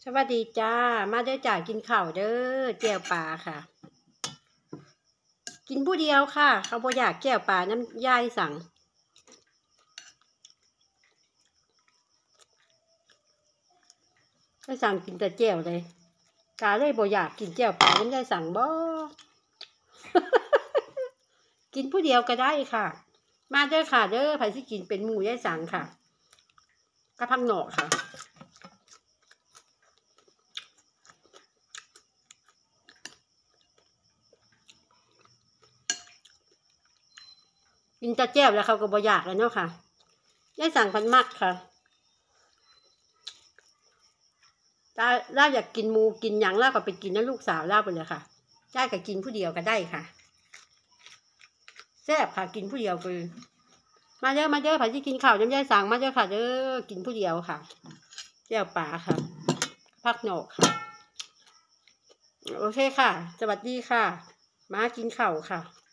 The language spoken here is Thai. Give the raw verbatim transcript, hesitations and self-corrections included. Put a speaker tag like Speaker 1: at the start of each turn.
Speaker 1: สวัสดีจ้ามาเด้อจ่ากินข้าวเด้อแจ่วปลาค่ะ กินผู้เดียวค่ะเขาบ่อยากแจ่วปลาน้ำยายสั่งก็สั่งกินแต่แจ่วเลยกาเลยบ่อยากกินแจ่วปลาน้ำยายสั่งบ่ กินผู้เดียวก็ได้ค่ะมาเด้อค่ะเด้อไผสิกินเป็นหมู่ยายสั่งค่ะกระพังหนอกค่ะกินแต่แจ่วแล้วเขาก็บ่อยากแล้วเนาะค่ะยายสั่งพันมักค่ะถ้าเราอยากกินหมูกินหยังเราก็ไปกินนะลูกสาวเราไปเลยค่ะได้ก็กินผู้เดียวก็ได้ค่ะแซ่บค่ะกินผู้เดียวคือมาเด้อมาเด้อไผสิกินข้าวน้ำยายสั่งมาเด้อค่ะเด้อกินผู้เดียวค่ะแจ่วปลาค่ะพักหนอกค่ะโอเคค่ะสวัสดีค่ะมากินข้าวค่ะ